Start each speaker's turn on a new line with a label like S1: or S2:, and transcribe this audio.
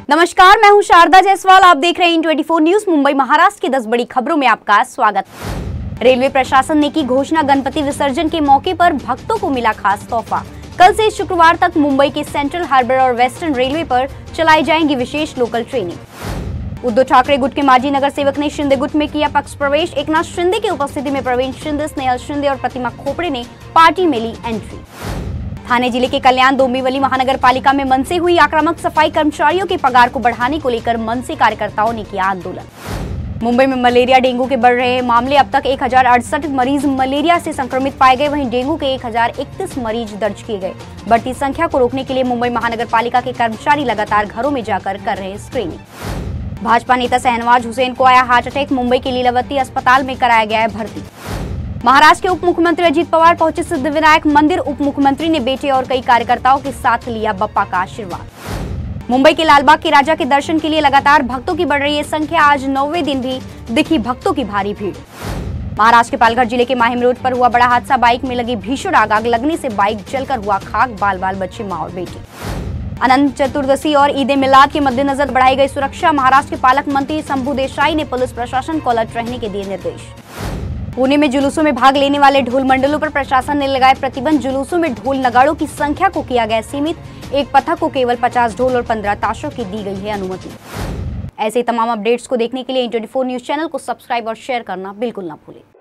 S1: नमस्कार, मैं हूं शारदा जायसवाल। आप देख रहे हैं इन24 न्यूज। मुंबई महाराष्ट्र की 10 बड़ी खबरों में आपका स्वागत। रेलवे प्रशासन ने की घोषणा, गणपति विसर्जन के मौके पर भक्तों को मिला खास तोहफा। कल से शुक्रवार तक मुंबई के सेंट्रल हार्बर और वेस्टर्न रेलवे पर चलाई जाएंगी विशेष लोकल ट्रेनें। उद्धव ठाकरे गुट के माजी नगर सेवक ने शिंदे गुट में किया पक्ष प्रवेश। एकनाथ शिंदे की उपस्थिति में प्रवीण शिंदे, स्नेहल शिंदे और प्रतिमा खोपड़े ने पार्टी में ली एंट्री। थाने जिले के कल्याण डोंबिवली महानगर पालिका में मन से हुई आक्रामक सफाई कर्मचारियों के पगार को बढ़ाने को लेकर मन से कार्यकर्ताओं ने किया आंदोलन। मुंबई में मलेरिया डेंगू के बढ़ रहे मामले, अब तक 1068 मरीज मलेरिया से संक्रमित पाए गए। वहीं डेंगू के 1031 मरीज दर्ज किए गए। बढ़ती संख्या को रोकने के लिए मुंबई महानगर पालिका के कर्मचारी लगातार घरों में जाकर कर रहे स्क्रीनिंग। भाजपा नेता शहनवाज हुसैन को आया हार्ट अटैक। मुंबई के लीलावती अस्पताल में कराया गया है भर्ती। महाराष्ट्र के उप मुख्यमंत्री अजित पवार पहुंचे सिद्धिविनायक मंदिर। उप मुख्यमंत्री ने बेटे और कई कार्यकर्ताओं के साथ लिया बप्पा का आशीर्वाद। मुंबई के लालबाग के राजा के दर्शन के लिए लगातार भक्तों की बढ़ रही है संख्या। आज 9वें दिन भी दिखी भक्तों की भारी भीड़। महाराष्ट्र के पालघर जिले के माहिम रोड पर हुआ बड़ा हादसा। बाइक में लगी भीषण आग लगने से बाइक जलकर हुआ खाक। बाल बच्चे, मां और बेटी। अनंत चतुर्दशी और ईद ए मिलाद के मद्देनजर बढ़ाई गई सुरक्षा। महाराष्ट्र के पालक मंत्री शंभू देसाई ने पुलिस प्रशासन को अलर्ट रहने के दिए निर्देश। पुणे में जुलूसों में भाग लेने वाले ढोल मंडलों पर प्रशासन ने लगाए प्रतिबंध। जुलूसों में ढोल नगाड़ों की संख्या को किया गया सीमित। एक पथक को केवल 50 ढोल और 15 ताशों की दी गई है अनुमति। ऐसे तमाम अपडेट्स को देखने के लिए इन24 न्यूज चैनल को सब्सक्राइब और शेयर करना बिल्कुल ना भूलें।